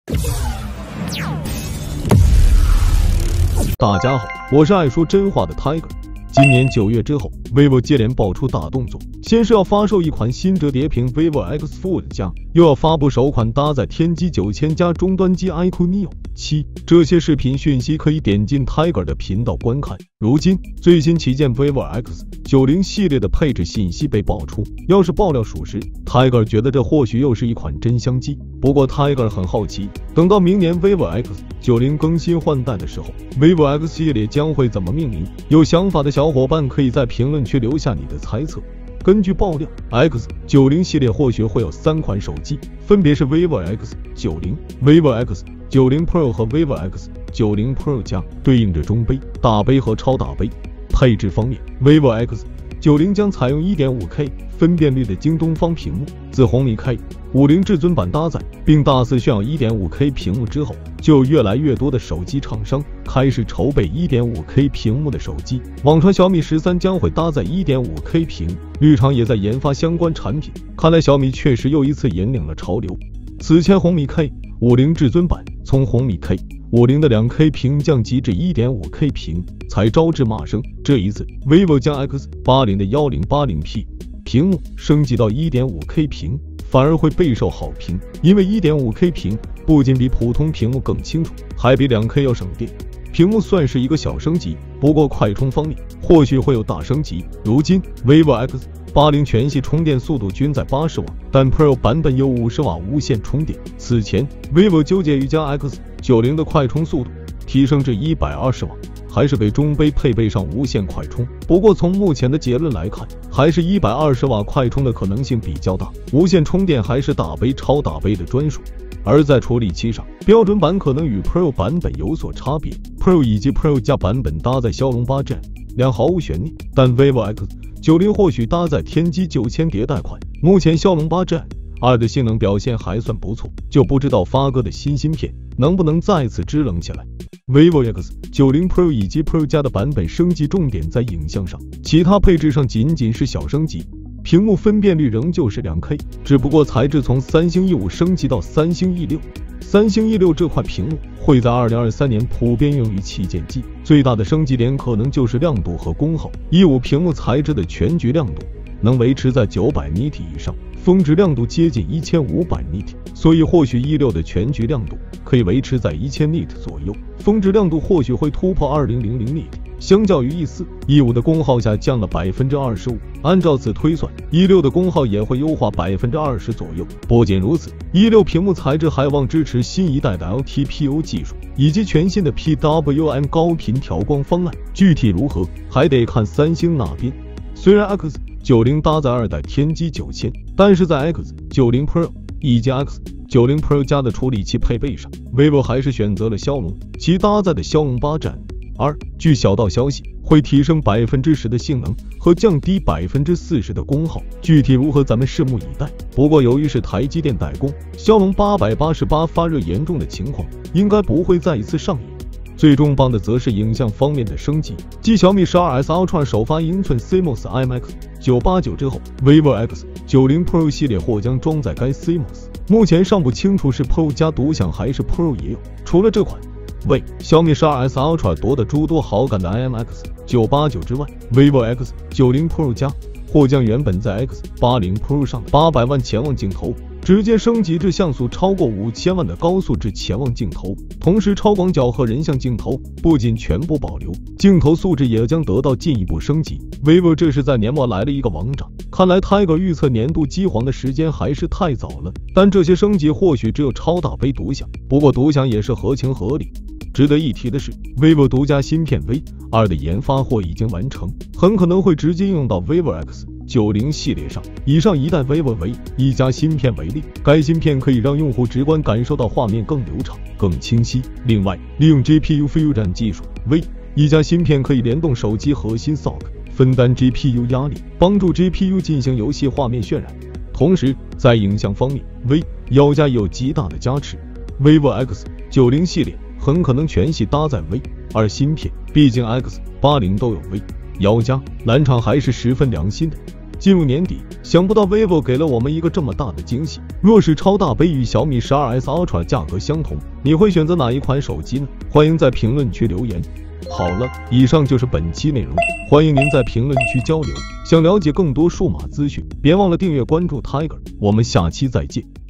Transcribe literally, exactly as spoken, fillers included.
大家好，我是爱说真话的 Tiger。今年九月之后 ，vivo 接连爆出大动作，先是要发售一款新折叠屏 vivo X Fold 加，又要发布首款搭载天玑九千加终端机 iQOO Neo 七。这些视频讯息可以点进 Tiger 的频道观看。如今，最新旗舰 vivo X 九零系列的配置信息被爆出，要是爆料属实 ，Tiger 觉得这或许又是一款真香机。不过 Tiger 很好奇，等到明年 vivo X 九零更新换代的时候 ，vivo X 系列将会怎么命名？有想法的小伙伴可以在评论区留下你的猜测。根据爆料 ，X 九零系列或许会有三款手机，分别是 vivo X 九零、vivo X 九零 Pro 和 vivo X 九零 Pro 加，对应着中杯、大杯和超大杯。配置方面 ，vivo X 九零将采用 一点五K 分辨率的京东方屏幕，自红米 K 五十至尊版搭载，并大肆炫耀 一点五K 屏幕之后，就有越来越多的手机厂商开始筹备 一点五K 屏幕的手机。网传小米十三将会搭载 一点五K 屏，绿厂也在研发相关产品。看来小米确实又一次引领了潮流。此前红米 K 五十至尊版从红米 K 五十的 两K 屏降级至 一点五K 屏，才招致骂声。这一次 vivo 将 X 八十的 一零八零P 屏幕升级到 一点五K 屏，反而会备受好评，因为 一点五K 屏不仅比普通屏幕更清楚，还比 两K 要省电。屏幕算是一个小升级，不过快充方面或许会有大升级。如今 vivo X 八十全系充电速度均在八十瓦，但 Pro 版本有五十瓦无线充电。此前 vivo 纠结于将 X 九零的快充速度提升至一百二十瓦，还是给中杯配备上无线快充。不过从目前的结论来看，还是一百二十瓦快充的可能性比较大，无线充电还是大杯超大杯的专属。而在处理器上，标准版可能与 Pro 版本有所差别， Pro 以及 Pro 加版本搭载骁龙八 Gen 两毫无悬念，但 vivo X 九零或许搭载天玑九千迭代款，目前骁龙八 Gen 二的性能表现还算不错，就不知道发哥的新芯片能不能再次支棱起来。vivo X 九零 Pro 以及 Pro 加的版本升级重点在影像上，其他配置上仅仅是小升级。屏幕分辨率仍旧是 两K， 只不过材质从三星 E 五 升级到三星 E 六。三星 E 六这块屏幕会在二零二三年普遍用于旗舰机，最大的升级点可能就是亮度和功耗。E 五 屏幕材质的全局亮度能维持在九百尼特以上，峰值亮度接近一千五百尼特，所以或许 E 六的全局亮度可以维持在一千尼特左右，峰值亮度或许会突破二零零零尼特。相较于 E 四 E 五 的功耗下降了 百分之二十五， 按照此推算 E 六 的功耗也会优化 百分之二十 左右。不仅如此 E 六 屏幕材质还望支持新一代的 L T P O 技术以及全新的 P W M 高频调光方案，具体如何还得看三星那边。虽然 X 九零搭载二代天玑九千，但是在 X 九零 Pro 以及 X 九零 Pro 加的处理器配备上 vivo 还是选择了骁龙，其搭载的骁龙八 Gen 二，据小道消息会提升 百分之十 的性能和降低 百分之四十 的功耗，具体如何咱们拭目以待。不过由于是台积电代工，骁龙八百八十八发热严重的情况应该不会再一次上演。最重磅的则是影像方面的升级，继小米 十二 S Ultra 首发英寸 C M O S I M X 九八九之后 vivo X 九零 Pro 系列或将装载该 C M O S， 目前尚不清楚是 Pro 加独享还是 Pro 也有。除了这款为小米 十二 S Ultra 夺得诸多好感的 I M X 九八九之外， vivo X 九零 Pro 加或将原本在 X 八十 Pro 上八百万潜望镜头直接升级至像素超过五千万的高素质潜望镜头，同时超广角和人像镜头不仅全部保留，镜头素质也将得到进一步升级。 vivo 这是在年末来了一个王炸，看来 Tiger 预测年度机皇的时间还是太早了，但这些升级或许只有超大杯独享，不过独享也是合情合理。值得一提的是 vivo 独家芯片 V 二 的研发或已经完成，很可能会直接用到 vivo X 九零系列上。以上一代 vivo 为一加芯片为例，该芯片可以让用户直观感受到画面更流畅更清晰。另外利用 G P U Fusion 技术 V 一加芯片可以联动手机核心 S O C， 分担 G P U 压力，帮助 G P U 进行游戏画面渲染。同时在影像方面 V 一加也有极大的加持， vivo X 九零系列很可能全系搭载 V 二 芯片，毕竟 X 八十都有 V 一加，蓝厂还是十分良心的。 进入年底，想不到 vivo 给了我们一个这么大的惊喜。若是超大杯与小米 十二 S Ultra 价格相同，你会选择哪一款手机呢？欢迎在评论区留言。好了，以上就是本期内容，欢迎您在评论区交流。想了解更多数码资讯，别忘了订阅关注 Tiger， 我们下期再见。